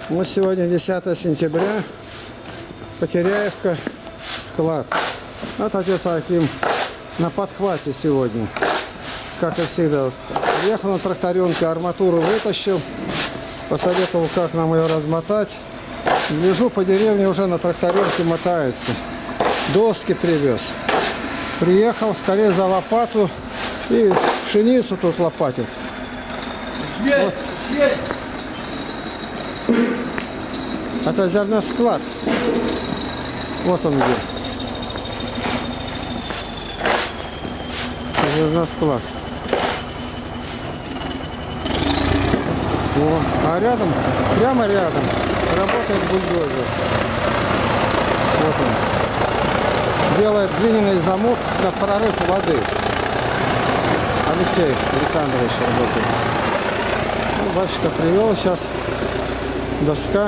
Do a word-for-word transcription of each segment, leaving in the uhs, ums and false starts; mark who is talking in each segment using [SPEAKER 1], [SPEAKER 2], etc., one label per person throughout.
[SPEAKER 1] Вот сегодня десятое сентября, Потеряевка, склад. Вот отец Аким на подхвате сегодня, как и всегда. Приехал на тракторенке, арматуру вытащил, посоветовал, как нам ее размотать. Лежу по деревне, уже на тракторенке мотается. Доски привез. Приехал, скорее за лопату и пшеницу тут лопатит. Вот. Это зерносклад. Вот он где. Зерносклад. О, а рядом, прямо рядом, работает бульдозер. Вот он. Делает глиняный замок на прорыв воды. Алексей Александрович работает. Ну, батюшка привел сейчас. Доска.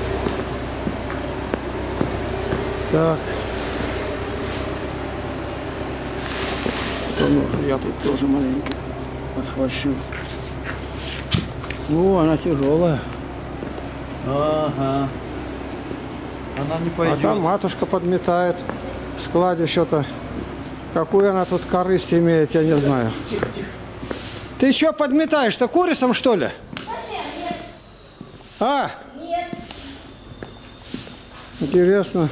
[SPEAKER 1] Так. Что нужно? Я тут тоже маленько подхвачу. О, она тяжелая.
[SPEAKER 2] Ага. Она не пойдет.
[SPEAKER 1] А там матушка подметает. В складе что-то. Какую она тут корысть имеет, я не знаю. Ты что подметаешь-то, курицам, что ли? А? Нет. Интересно.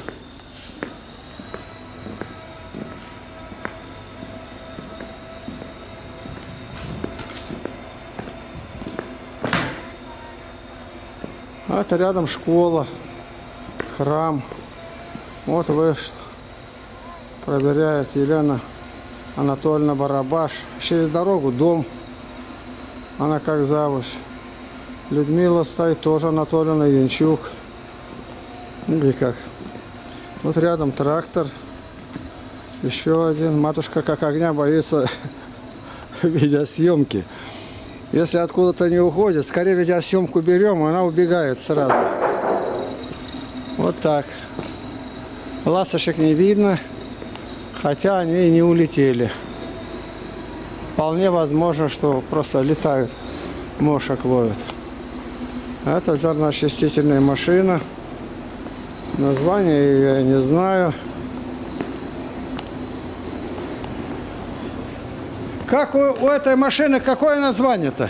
[SPEAKER 1] А это рядом школа, храм. Вот вы проверяет Елена Анатольевна Барабаш. Через дорогу дом. Она как завуч. Людмила стоит, тоже Анатольевна Янчук. Или как. Вот рядом трактор. Еще один. Матушка как огня боится видеосъемки. Если откуда-то не уходит, скорее видеосъемку берем, она убегает сразу. Вот так. Ласточек не видно, хотя они и не улетели. Вполне возможно, что просто летают, мошек ловят. Это зерноочистительная машина. Название я не знаю. Как у, у этой машины, какое название-то?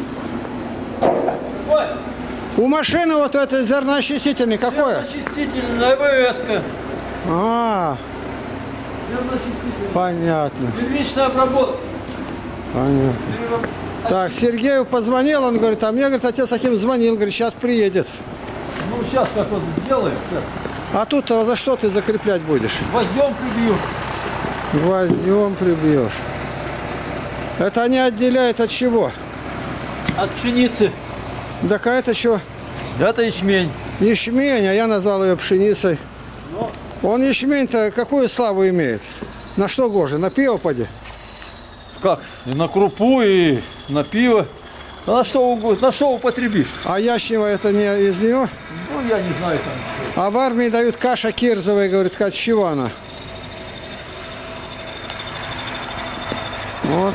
[SPEAKER 1] У машины вот у этой зерноочистительной какое?
[SPEAKER 2] Зерноочистительная ВС-ка.
[SPEAKER 1] А, понятно.
[SPEAKER 2] Первичная обработка.
[SPEAKER 1] Понятно. Так, Сергею позвонил, он говорит, а мне, говорит, отец Аким звонил, говорит, сейчас приедет.
[SPEAKER 2] Ну, сейчас как вот сделаем.
[SPEAKER 1] А тут за что ты закреплять будешь?
[SPEAKER 2] Гвоздем прибью.
[SPEAKER 1] Гвоздем прибьешь. Это они отделяют от чего?
[SPEAKER 2] От пшеницы.
[SPEAKER 1] Так а это что?
[SPEAKER 2] Это ячмень.
[SPEAKER 1] Ячмень, а я назвал ее пшеницей.
[SPEAKER 2] Но...
[SPEAKER 1] Он ячмень-то какую славу имеет? На что гоже? На пиво поди?
[SPEAKER 2] Как? И на крупу, и на пиво. А на что, на что употребишь?
[SPEAKER 1] А ячнево это не из него?
[SPEAKER 2] Ну, я не знаю там.
[SPEAKER 1] А в армии дают каша кирзовая, говорит, от чего она? Вот.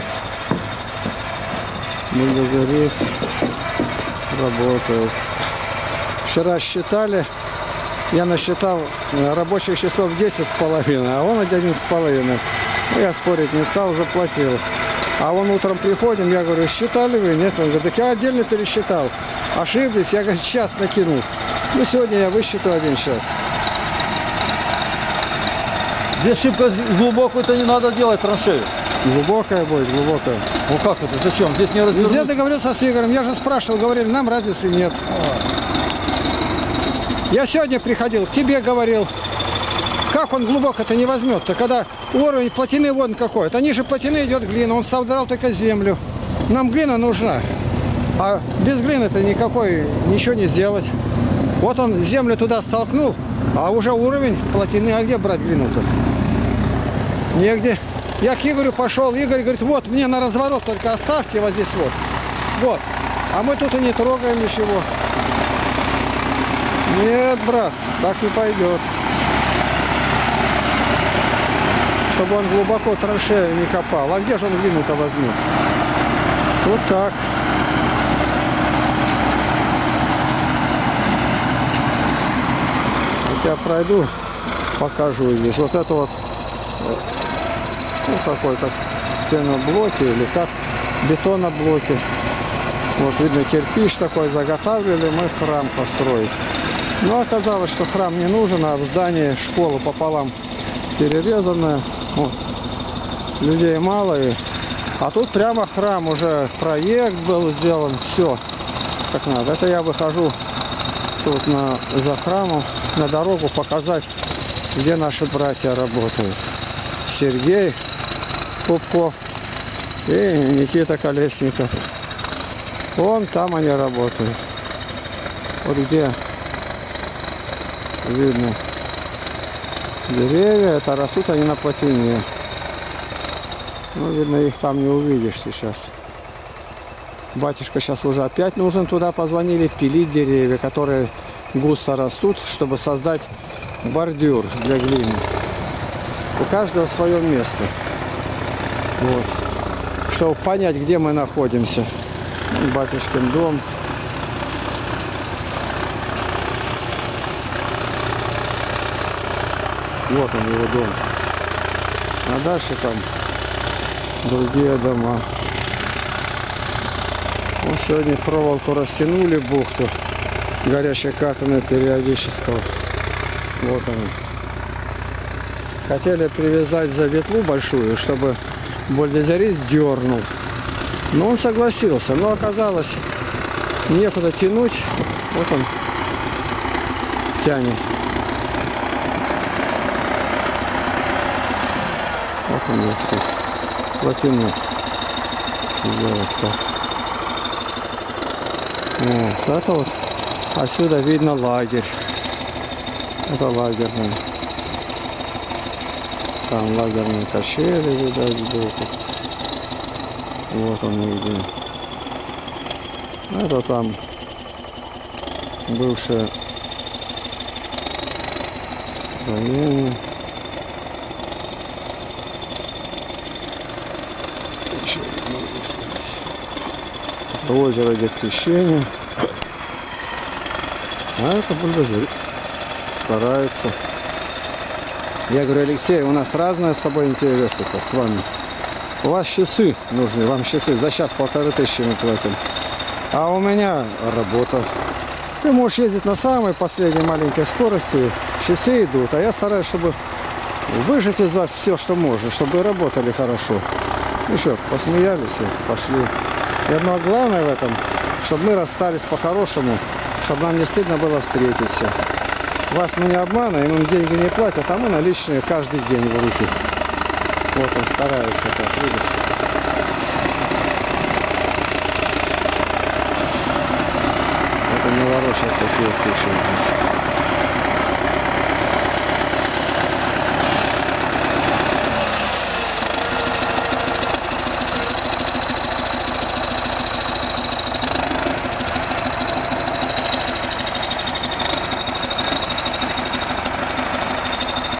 [SPEAKER 1] Бульдозерис работает. Вчера считали, я насчитал рабочих часов десять с половиной, а он один с половиной. Ну, я спорить не стал, заплатил. А он утром приходим, я говорю, считали вы? Нет, он говорит, так я отдельно пересчитал. Ошиблись, я, говорит, час накинул. Ну, сегодня я высчитаю один час.
[SPEAKER 2] Здесь шибко глубокую-то не надо делать траншею.
[SPEAKER 1] Глубокая будет, глубокая.
[SPEAKER 2] Ну как это? Зачем? Здесь не развернуть.
[SPEAKER 1] Везде договорился с Игорем. Я же спрашивал, говорили, нам разницы нет.
[SPEAKER 2] А.
[SPEAKER 1] Я сегодня приходил, к тебе говорил. Как он глубоко-то не возьмет-то, когда уровень плотины вон какой. Это ниже плотины идет глина, он содрал только землю. Нам глина нужна. А без глины-то никакой ничего не сделать. Вот он землю туда столкнул, а уже уровень плотины. А где брать глину-то? Негде. Я к Игорю пошел, Игорь говорит, вот мне на разворот только оставьте вот здесь вот. Вот. А мы тут и не трогаем ничего. Нет, брат, так не пойдет. Чтобы он глубоко траншею не копал. А где же он глину-то возьмет? Вот так. я пройду, покажу здесь. Вот это вот, ну, такой, как пеноблоки или как бетоноблоки. Вот видно, кирпич такой заготавливали, мы храм построить. Но оказалось, что храм не нужен, а в здании школа пополам перерезанная. Вот. Людей мало. И... А тут прямо храм, уже проект был сделан, все как надо. Это я выхожу тут на, за храмом на дорогу показать, где наши братья работают. Сергей Пупков и Никита Колесников. Вон там они работают. Вот где видно деревья, это растут они на плотине. Ну, видно, их там не увидишь сейчас. Батюшка сейчас уже опять нужен туда, позвонили, пилить деревья, которые густо растут, чтобы создать бордюр для глины. У каждого свое место. Вот. Чтобы понять, где мы находимся. Батюшкин дом. Вот он, его дом. А дальше там другие дома. Вот сегодня проволоку растянули, бухту горячей катаны периодического. Вот они. Хотели привязать за ветлу большую, чтобы бульдозерист дернул. Но он согласился. Но оказалось, некуда тянуть. Вот он тянет. Вот он его все. Плотину сделать как. Вот. Это вот отсюда видно лагерь. Это лагерный. Там лагерные качели, видать, сбоку. Вот он где. Это там бывшее строение. Еще немного осталось. Это озеро для крещения. А это бульдозер старается. Я говорю, Алексей, у нас разное с тобой интересно-то с вами. У вас часы нужны, вам часы. За час полторы тысячи мы платим. А у меня работа. Ты можешь ездить на самой последней маленькой скорости. Часы идут. А я стараюсь, чтобы выжать из вас все, что можно. Чтобы вы работали хорошо. Ну что, посмеялись и пошли. И одно главное в этом, чтобы мы расстались по-хорошему. Чтобы нам не стыдно было встретиться. Вас мы не обманываем, им деньги не платят, а мы наличные каждый день в руки. Вот он старается, как видишь. Это не ворочает такие куши здесь.